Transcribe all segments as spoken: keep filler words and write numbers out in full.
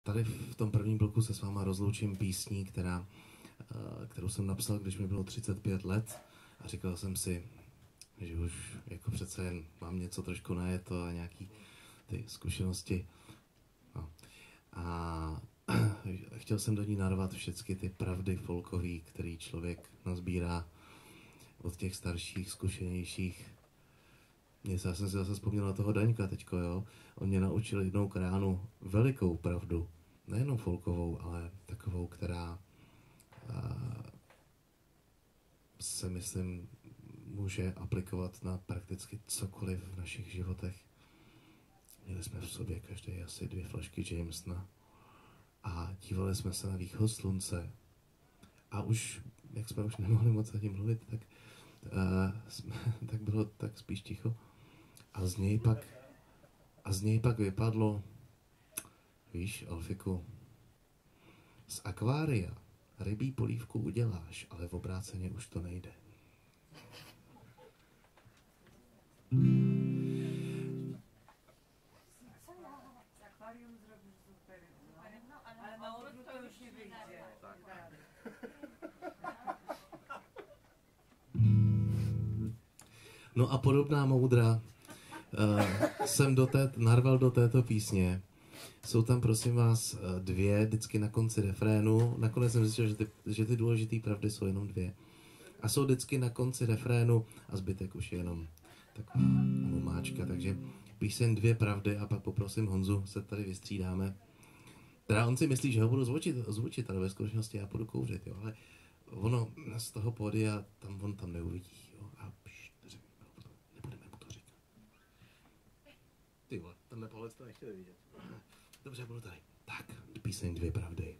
Tady v tom prvním bloku se s váma rozloučím písní, která, kterou jsem napsal, když mi bylo třicet pět let a říkal jsem si, že už jako přece jen mám něco trošku najeto a nějaký ty zkušenosti. No. A chtěl jsem do ní narvat všechny ty pravdy folkový, který člověk nazbírá od těch starších, zkušenějších. Já jsem si zase vzpomněl na toho Daňka teďko, jo. On mě naučil jednou kránu velikou pravdu. Nejenom folkovou, ale takovou, která uh, se, myslím, může aplikovat na prakticky cokoliv v našich životech. Měli jsme v sobě každý asi dvě flašky Jamesona a dívali jsme se na východ slunce. A už, jak jsme už nemohli moc ani mluvit, tak, uh, jsme, tak bylo tak spíš ticho. A z něj pak, a z něj pak vypadlo, víš, Alfiku, z akvária rybí polívku uděláš, ale v obráceně už to nejde. No a podobná moudra uh, jsem do té, narval do této písně. Jsou tam, prosím vás, dvě, vždycky na konci refrénu. Nakonec jsem zjistil, že ty, že ty důležité pravdy jsou jenom dvě. A jsou vždycky na konci refrénu a zbytek už je jenom taková omáčka. Takže píseň dvě pravdy a pak poprosím Honzu, se tady vystřídáme. Teda on si myslí, že ho budu zvučit, zvučit ale ve skutečnosti já půjdu kouřit, jo. Ale ono z toho pódia, tam on tam neuvidí, jo. A pš, nebudeme mu to říkat. Ty vole, tenhle pohled to nechtěli vidět. Dobře, budu tady. Tak, píseň dvě pravdy.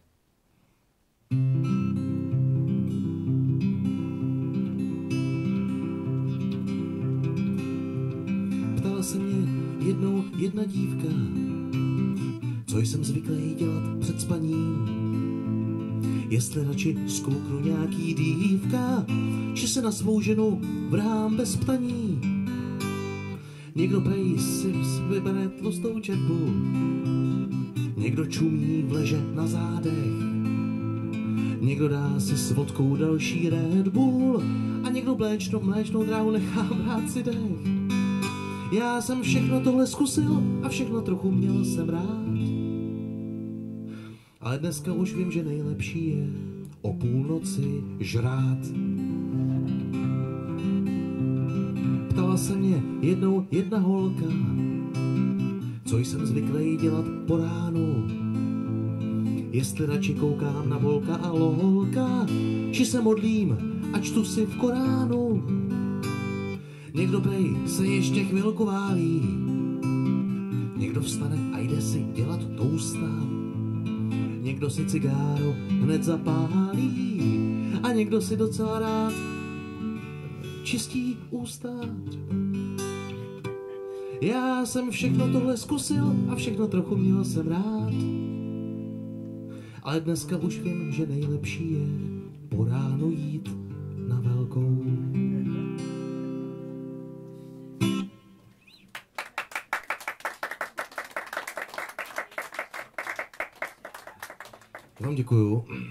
Ptala se mě jednou jedna dívka, co jsem zvyklý dělat před spaním. Jestli radši zkouknu nějaký dívka, či se na svou ženu vrhám bez ptaní. Někdo prej si vybere tlustou četbu, někdo čumí v leže na zádech, někdo dá si s vodkou další Red Bull a někdo mléčnou, mléčnou dráhu nechá brát si dech. Já jsem všechno tohle zkusil a všechno trochu měl jsem rád. Ale dneska už vím, že nejlepší je o půlnoci žrát. Ptala se mě jednou jedna holka, co jsem zvyklý dělat po ránu. Jestli radši koukám na volka a lolka, či se modlím a čtu si v Koránu. Někdo prej se ještě chvilku válí, někdo vstane a jde si dělat tousta. Někdo si cigáro hned zapálí a někdo si docela rád čistí ústa. Já jsem všechno tohle zkusil a všechno trochu měl jsem rád. Ale dneska už vím, že nejlepší je po ránu jít na velkou. Vám děkuju.